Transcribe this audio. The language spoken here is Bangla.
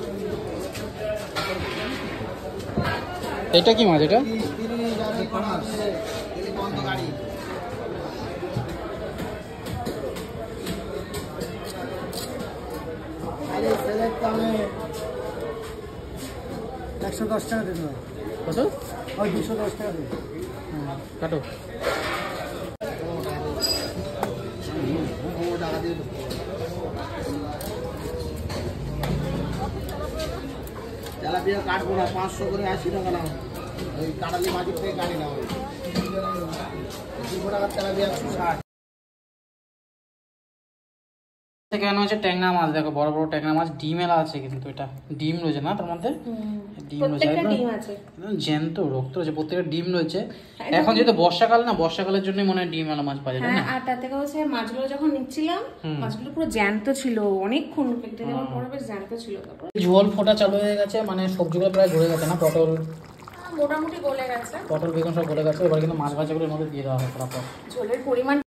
এটা কি মাছ? এটা $110 দিন। কত? ওই $210 দিন। কাটো। তেলাপিয়া কাটবো না, 500 করে 80 টাকা নাও। ওই কাটালি মাঝের থেকে কাটি নাও। 200 টাকার তেলাপিয়া 160। কেন হচ্ছে ট্যাংরা মাছ, দেখো বড় বড় ট্যাংরা মাছ, ডিমেলা আছে কিন্তু, এটা ডিম রয়েছে না তার মধ্যে? ডিম রয়েছে, একদম জ্যান্ত রক্ত রয়েছে, প্রত্যেকটা ডিম রয়েছে। এখন যেহেতু বর্ষাকাল না, বর্ষাকালের জন্য মনে হয় ডিমেলা মাছ পাওয়া যায় না। আর তার থেকে হচ্ছে মাছগুলো যখন নিচ্ছিলাম, মাছগুলো পুরো জ্যান্ত ছিল, অনেকক্ষণ কেটে যাওয়ার পরে বেশ জ্যান্ত ছিল। তারপর ঝোল ফোটা চালু হয়ে গেছে, মানে সবজিগুলো প্রায় গলে গেছে না, পটল মোটামুটি গলে গেছে, পটল বেগুন সব গলে গেছে। এবার কিন্তু মাছ ভাজাগুলোর মধ্যে দিয়ে দেওয়া হবে। তারপর ঝোলের পরিমাণ